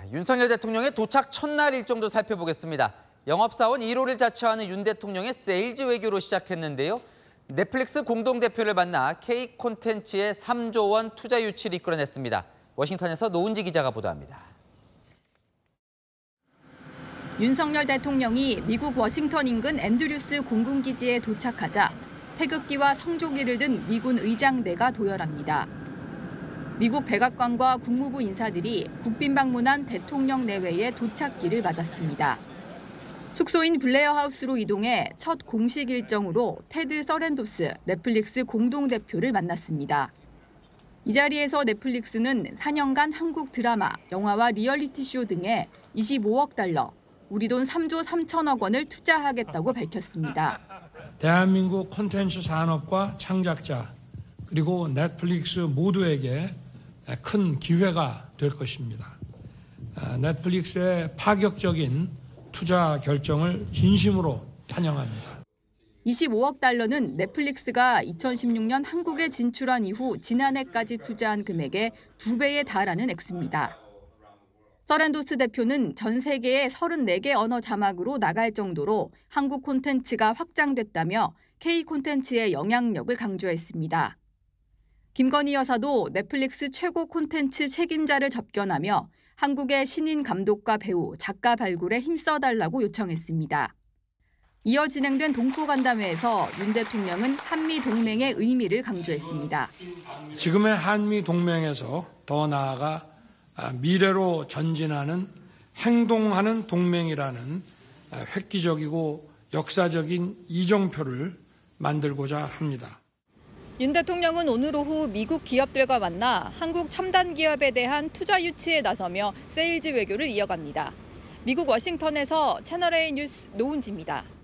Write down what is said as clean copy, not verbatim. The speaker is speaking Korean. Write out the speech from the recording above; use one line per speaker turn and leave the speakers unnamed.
윤석열 대통령의 도착 첫날 일정도 살펴보겠습니다. 영업사원 1호를 자처하는 윤 대통령의 세일즈 외교로 시작했는데요. 넷플릭스 공동대표를 만나 K 콘텐츠의 3조 원 투자 유치를 이끌어냈습니다. 워싱턴에서 노은지 기자가 보도합니다.
윤석열 대통령이 미국 워싱턴 인근 앤드류스 공군기지에 도착하자 태극기와 성조기를 든 미군 의장대가 도열합니다. 미국 백악관과 국무부 인사들이 국빈 방문한 대통령 내외의 도착기를 맞았습니다. 숙소인 블레어 하우스로 이동해 첫 공식 일정으로 테드 서렌도스 넷플릭스 공동대표를 만났습니다. 이 자리에서 넷플릭스는 4년간 한국 드라마, 영화와 리얼리티 쇼 등에 25억 달러, 우리 돈 3조 3천억 원을 투자하겠다고 밝혔습니다.
대한민국 콘텐츠 산업과 창작자 그리고 넷플릭스 모두에게 큰 기회가 될 것입니다. 넷플릭스의 파격적인 투자 결정을 진심으로 환영합니다.
25억 달러는 넷플릭스가 2016년 한국에 진출한 이후 지난해까지 투자한 금액의 2배에 달하는 액수입니다. 서렌도스 대표는 전 세계의 34개 언어 자막으로 나갈 정도로 한국 콘텐츠가 확장됐다며 K 콘텐츠의 영향력을 강조했습니다. 김건희 여사도 넷플릭스 최고 콘텐츠 책임자를 접견하며 한국의 신인 감독과 배우, 작가 발굴에 힘써달라고 요청했습니다. 이어 진행된 동포간담회에서 윤 대통령은 한미 동맹의 의미를 강조했습니다.
지금의 한미 동맹에서 더 나아가 미래로 전진하는 행동하는 동맹이라는 획기적이고 역사적인 이정표를 만들고자 합니다.
윤 대통령은 오늘 오후 미국 기업들과 만나 한국 첨단 기업에 대한 투자 유치에 나서며 세일즈 외교를 이어갑니다. 미국 워싱턴에서 채널A 뉴스 노은지입니다.